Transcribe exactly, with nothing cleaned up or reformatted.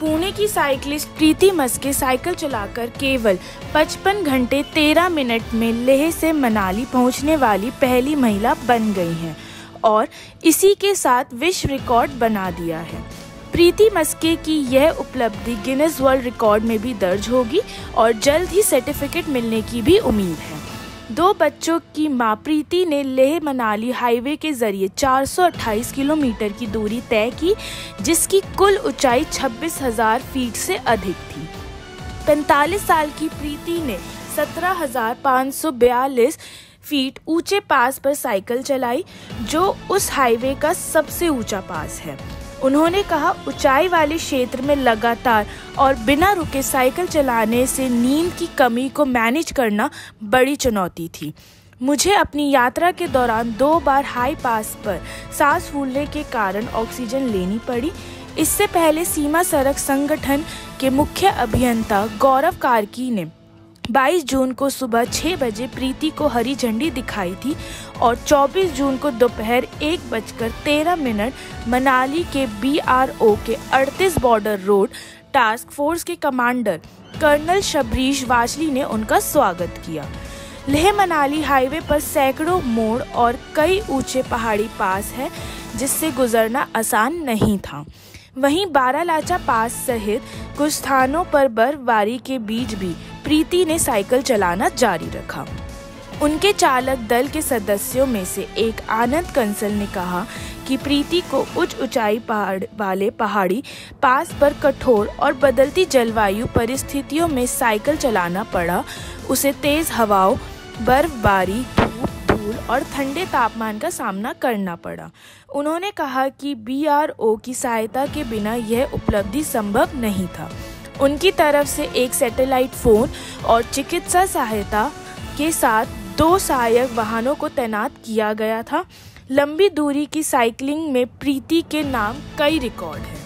पुणे की साइकिलिस्ट प्रीति मस्के साइकिल चलाकर केवल पचपन घंटे तेरह मिनट में लेह से मनाली पहुंचने वाली पहली महिला बन गई हैं और इसी के साथ विश्व रिकॉर्ड बना दिया है। प्रीति मस्के की यह उपलब्धि गिनेस वर्ल्ड रिकॉर्ड में भी दर्ज होगी और जल्द ही सर्टिफिकेट मिलने की भी उम्मीद है। दो बच्चों की मां प्रीति ने लेह मनाली हाईवे के जरिए चार सौ अट्ठाईस किलोमीटर की दूरी तय की, जिसकी कुल ऊंचाई छब्बीस हज़ार फीट से अधिक थी। पैंतालीस साल की प्रीति ने सत्रह हज़ार पाँच सौ बयालीस फीट ऊंचे पास पर साइकिल चलाई, जो उस हाईवे का सबसे ऊंचा पास है। उन्होंने कहा, ऊंचाई वाले क्षेत्र में लगातार और बिना रुके साइकिल चलाने से नींद की कमी को मैनेज करना बड़ी चुनौती थी। मुझे अपनी यात्रा के दौरान दो बार हाई पास पर सांस फूलने के कारण ऑक्सीजन लेनी पड़ी। इससे पहले सीमा सड़क संगठन के मुख्य अभियंता गौरव कार्की ने बाईस जून को सुबह छह बजे प्रीति को हरी झंडी दिखाई थी और चौबीस जून को दोपहर एक बजकर तेरह मिनट मनाली के बी आर ओ के अड़तीस बॉर्डर रोड टास्क फोर्स के कमांडर कर्नल शबरीश वाचली ने उनका स्वागत किया। लेह मनाली हाईवे पर सैकड़ों मोड़ और कई ऊंचे पहाड़ी पास है, जिससे गुजरना आसान नहीं था। वहीं बारालाचा पास सहित कुछ स्थानों पर बर्फबारी के बीच भी प्रीति ने साइकिल चलाना जारी रखा। उनके चालक दल के सदस्यों में से एक आनंद कंसल ने कहा कि प्रीति को उच्च ऊंचाई पहाड़ वाले पहाड़ी पास पर कठोर और बदलती जलवायु परिस्थितियों में साइकिल चलाना पड़ा। उसे तेज हवाओं, बर्फबारी, धूप, धूल और ठंडे तापमान का सामना करना पड़ा। उन्होंने कहा कि बी आर ओ की सहायता के बिना यह उपलब्धि संभव नहीं था। उनकी तरफ से एक सैटेलाइट फोन और चिकित्सा सहायता के साथ दो सहायक वाहनों को तैनात किया गया था। लंबी दूरी की साइकिलिंग में प्रीति के नाम कई रिकॉर्ड हैं।